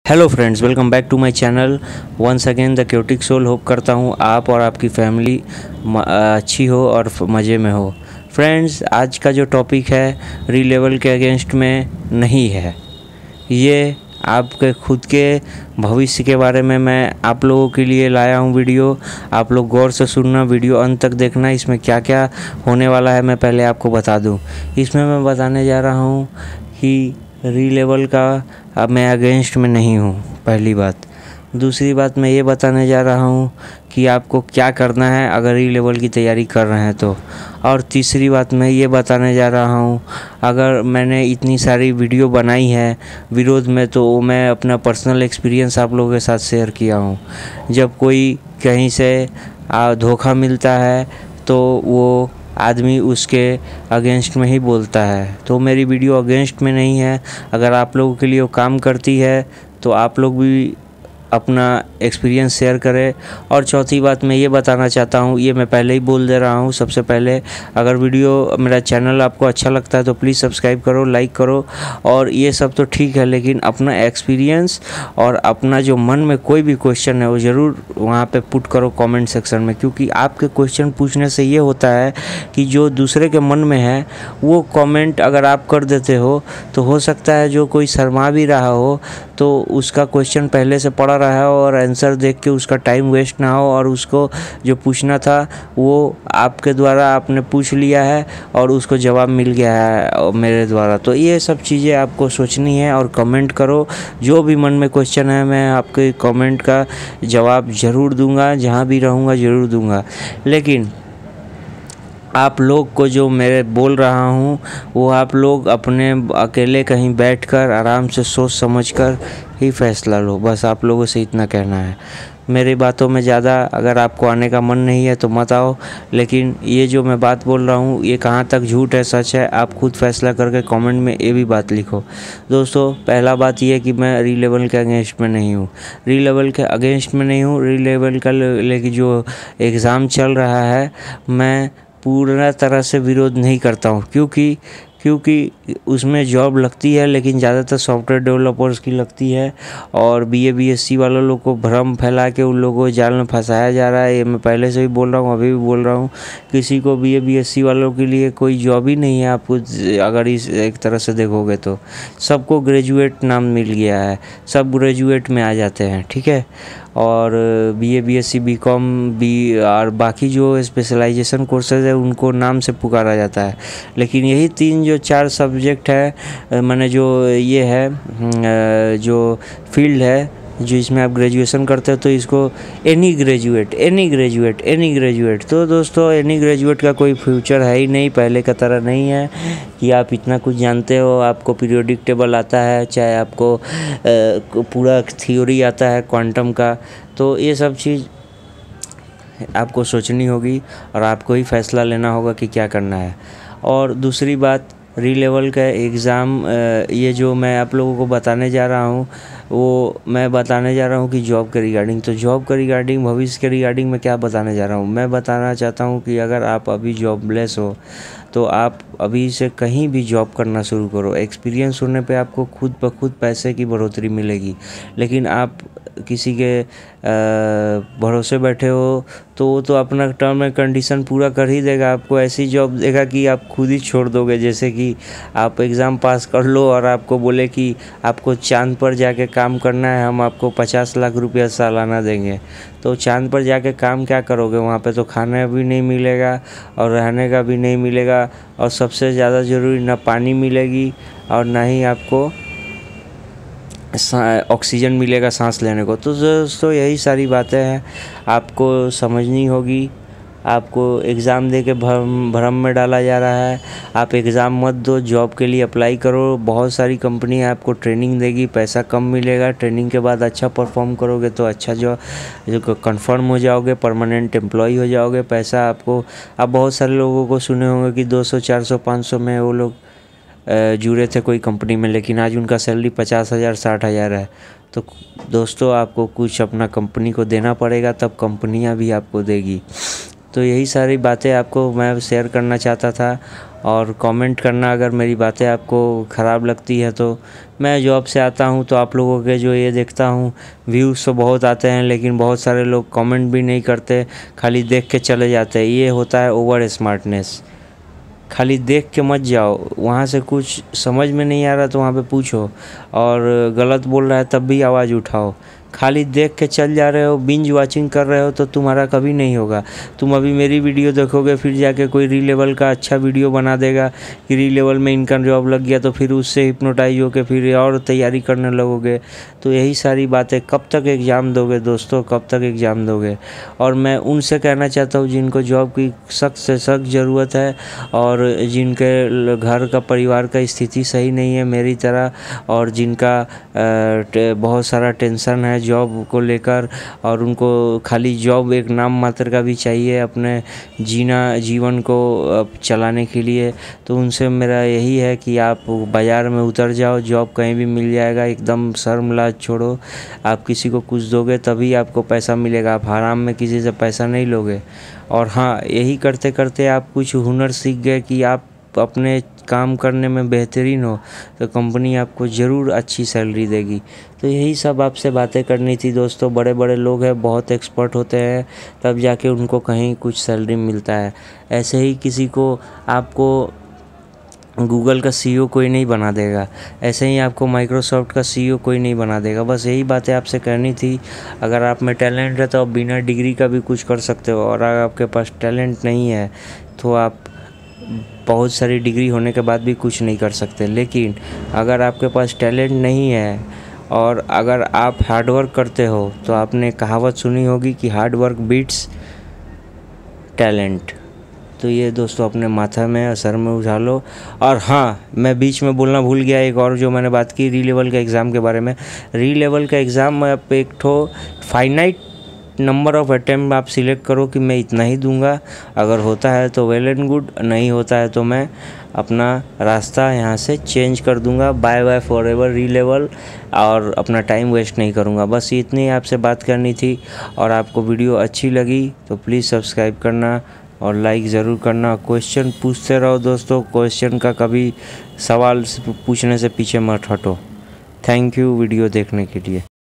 Hello friends, welcome back to my channel once again the chaotic soul. Hope करता हूँ आप और आपकी फैमिली अच्छी हो और मज़े में हो। फ्रेंड्स, आज का जो टॉपिक है री लेवल के अगेंस्ट में नहीं है, ये आपके खुद के भविष्य के बारे में मैं आप लोगों के लिए लाया हूँ वीडियो। आप लोग गौर से सुनना, वीडियो अंत तक देखना। इसमें क्या क्या होने वाला है मैं पहले आपको बता दूँ। इसमें मैं बताने जा रहा हूँ कि री लेवल का अब मैं अगेंस्ट में नहीं हूँ, पहली बात। दूसरी बात, मैं ये बताने जा रहा हूँ कि आपको क्या करना है अगर री लेवल की तैयारी कर रहे हैं तो। और तीसरी बात, मैं ये बताने जा रहा हूँ, अगर मैंने इतनी सारी वीडियो बनाई है विरोध में तो मैं अपना पर्सनल एक्सपीरियंस आप लोगों के साथ शेयर किया हूँ। जब कोई कहीं से धोखा मिलता है तो वो आदमी उसके अगेंस्ट में ही बोलता है, तो मेरी वीडियो अगेंस्ट में नहीं है। अगर आप लोगों के लिए वो काम करती है तो आप लोग भी अपना एक्सपीरियंस शेयर करें। और चौथी बात, मैं ये बताना चाहता हूँ, ये मैं पहले ही बोल दे रहा हूँ सबसे पहले, अगर वीडियो मेरा चैनल आपको अच्छा लगता है तो प्लीज़ सब्सक्राइब करो, लाइक करो। और ये सब तो ठीक है, लेकिन अपना एक्सपीरियंस और अपना जो मन में कोई भी क्वेश्चन है वो ज़रूर वहाँ पे पुट करो कमेंट सेक्शन में, क्योंकि आपके क्वेश्चन पूछने से ये होता है कि जो दूसरे के मन में है वो कमेंट अगर आप कर देते हो तो हो सकता है जो कोई शर्मा भी रहा हो तो उसका क्वेश्चन पहले से पड़ा रहा है और आंसर देख के उसका टाइम वेस्ट ना हो, और उसको जो पूछना था वो आपके द्वारा आपने पूछ लिया है और उसको जवाब मिल गया है मेरे द्वारा। तो ये सब चीज़ें आपको सोचनी है और कमेंट करो। जो भी मन में क्वेश्चन है मैं आपके कमेंट का जवाब ज़रूर दूंगा, जहाँ भी रहूँगा ज़रूर दूंगा। लेकिन आप लोग को जो मैं बोल रहा हूँ वो आप लोग अपने अकेले कहीं बैठकर आराम से सोच समझकर ही फैसला लो, बस आप लोगों से इतना कहना है। मेरी बातों में ज़्यादा अगर आपको आने का मन नहीं है तो मत आओ, लेकिन ये जो मैं बात बोल रहा हूँ ये कहाँ तक झूठ है सच है आप खुद फैसला करके कमेंट में ये भी बात लिखो। दोस्तों, पहला बात ये है कि मैं री लेवल के अगेंस्ट में नहीं हूँ, री लेवल के अगेंस्ट में नहीं हूँ। री लेवल का लेकिन जो एग्ज़ाम चल रहा है मैं पूरा तरह से विरोध नहीं करता हूँ, क्योंकि उसमें जॉब लगती है, लेकिन ज़्यादातर सॉफ्टवेयर डेवलपर्स की लगती है। और बीए बीएससी वालों लोग को भ्रम फैला के उन लोगों को जाल में फंसाया जा रहा है। ये मैं पहले से ही बोल रहा हूँ, अभी भी बोल रहा हूँ, किसी को बीए बीएससी वालों के लिए कोई जॉब ही नहीं है। आपको अगर इस एक तरह से देखोगे तो सबको ग्रेजुएट नाम मिल गया है, सब ग्रेजुएट में आ जाते हैं, ठीक है। और बीए बीएससी बीकॉम बी और बाकी जो स्पेशलाइजेशन कोर्सेज है उनको नाम से पुकारा जाता है, लेकिन यही तीन जो चार सब्जेक्ट है मैंने जो ये है जो फील्ड है जो इसमें आप ग्रेजुएशन करते हो तो इसको एनी ग्रेजुएट। तो दोस्तों, एनी ग्रेजुएट का कोई फ्यूचर है ही नहीं, पहले का तरह नहीं है कि आप इतना कुछ जानते हो, आपको पीरियोडिक टेबल आता है, चाहे आपको पूरा थ्योरी आता है क्वांटम का। तो ये सब चीज़ आपको सोचनी होगी और आपको ही फैसला लेना होगा कि क्या करना है। और दूसरी बात, री लेवल का एग्ज़ाम ये जो मैं आप लोगों को बताने जा रहा हूँ वो मैं बताने जा रहा हूँ कि जॉब के रिगार्डिंग। तो जॉब के रिगार्डिंग, भविष्य के रिगार्डिंग मैं क्या बताने जा रहा हूँ, मैं बताना चाहता हूँ कि अगर आप अभी जॉबलेस हो तो आप अभी से कहीं भी जॉब करना शुरू करो। एक्सपीरियंस होने पे आपको खुद ब खुद पैसे की बढ़ोतरी मिलेगी, लेकिन आप किसी के भरोसे बैठे हो तो वो तो अपना टर्म एंड कंडीशन पूरा कर ही देगा, आपको ऐसी जॉब देगा कि आप खुद ही छोड़ दोगे। जैसे कि आप एग्ज़ाम पास कर लो और आपको बोले कि आपको चाँद पर जाके काम करना है, हम आपको 50 लाख रुपया सालाना देंगे, तो चाँद पर जाके काम क्या करोगे? वहाँ पे तो खाना भी नहीं मिलेगा और रहने का भी नहीं मिलेगा, और सबसे ज़्यादा ज़रूरी ना पानी मिलेगी और ना ही आपको ऑक्सीजन मिलेगा सांस लेने को। तो दोस्तों, यही सारी बातें हैं आपको समझनी होगी। आपको एग्ज़ाम दे के भ्रम में डाला जा रहा है। आप एग्ज़ाम मत दो, जॉब के लिए अप्लाई करो। बहुत सारी कंपनी आपको ट्रेनिंग देगी, पैसा कम मिलेगा, ट्रेनिंग के बाद अच्छा परफॉर्म करोगे तो अच्छा जो कंफर्म हो जाओगे, परमानेंट एम्प्लॉय हो जाओगे। पैसा आपको, आप बहुत सारे लोगों को सुने होंगे कि 200 400 500 में वो लोग जुड़े थे कोई कंपनी में, लेकिन आज उनका सैलरी 50,000 60,000 है। तो दोस्तों, आपको कुछ अपना कंपनी को देना पड़ेगा, तब कंपनियां भी आपको देगी। तो यही सारी बातें आपको मैं शेयर करना चाहता था। और कमेंट करना अगर मेरी बातें आपको ख़राब लगती है तो। मैं जॉब से आता हूँ तो आप लोगों के जो ये देखता हूँ व्यूज़ तो बहुत आते हैं, लेकिन बहुत सारे लोग कमेंट भी नहीं करते, खाली देख के चले जाते हैं। ये होता है ओवर स्मार्टनेस। खाली देख के मत जाओ, वहाँ से कुछ समझ में नहीं आ रहा तो वहाँ पे पूछो, और गलत बोल रहा है तब भी आवाज़ उठाओ। खाली देख के चल जा रहे हो, बिंज वॉचिंग कर रहे हो तो तुम्हारा कभी नहीं होगा। तुम अभी मेरी वीडियो देखोगे, फिर जाके कोई री लेवल का अच्छा वीडियो बना देगा कि री लेवल में इनका जॉब लग गया, तो फिर उससे हिप्नोटाइज होकर फिर और तैयारी करने लगोगे। तो यही सारी बातें, कब तक एग्ज़ाम दोगे दोस्तों, कब तक एग्ज़ाम दोगे। और मैं उनसे कहना चाहता हूँ जिनको जॉब की सख्त से सख्त ज़रूरत है और जिनके घर का परिवार का स्थिति सही नहीं है मेरी तरह, और जिनका बहुत सारा टेंशन है जॉब को लेकर, और उनको खाली जॉब एक नाम मात्र का भी चाहिए अपने जीवन को चलाने के लिए, तो उनसे मेरा यही है कि आप बाज़ार में उतर जाओ, जॉब कहीं भी मिल जाएगा। एकदम शर्म लाज छोड़ो, आप किसी को कुछ दोगे तभी आपको पैसा मिलेगा, आप हराम में किसी से पैसा नहीं लोगे। और हाँ, यही करते करते आप कुछ हुनर सीख गए कि आप अपने काम करने में बेहतरीन हो, तो कंपनी आपको ज़रूर अच्छी सैलरी देगी। तो यही सब आपसे बातें करनी थी दोस्तों। बड़े बड़े लोग हैं, बहुत एक्सपर्ट होते हैं, तब जाके उनको कहीं कुछ सैलरी मिलता है। ऐसे ही किसी को आपको गूगल का CEO कोई नहीं बना देगा, ऐसे ही आपको माइक्रोसॉफ्ट का CEO कोई नहीं बना देगा। बस यही बातें आपसे करनी थी। अगर आप में टैलेंट है तो आप बिना डिग्री का भी कुछ कर सकते हो, और अगर आपके पास टैलेंट नहीं है तो आप बहुत सारी डिग्री होने के बाद भी कुछ नहीं कर सकते। लेकिन अगर आपके पास टैलेंट नहीं है और अगर आप हार्ड वर्क करते हो, तो आपने कहावत सुनी होगी कि हार्ड वर्क बीट्स टैलेंट। तो ये दोस्तों अपने माथा में सर में उठा लो। और हाँ, मैं बीच में बोलना भूल गया एक और, जो मैंने बात की री लेवल के एग्ज़ाम के बारे में। री लेवल का एग्ज़ाम में आप एक ठो फाइनाइट नंबर ऑफ़ अटैम्प्ट आप सिलेक्ट करो कि मैं इतना ही दूंगा। अगर होता है तो वेल एंड गुड, नहीं होता है तो मैं अपना रास्ता यहाँ से चेंज कर दूंगा। Bye bye forever re level, और अपना टाइम वेस्ट नहीं करूँगा। बस इतनी आपसे बात करनी थी। और आपको वीडियो अच्छी लगी तो प्लीज़ सब्सक्राइब करना और लाइक ज़रूर करना। क्वेश्चन पूछते रहो दोस्तों, क्वेश्चन का कभी सवाल पूछने से पीछे मत हटो। थैंक यू वीडियो देखने के लिए।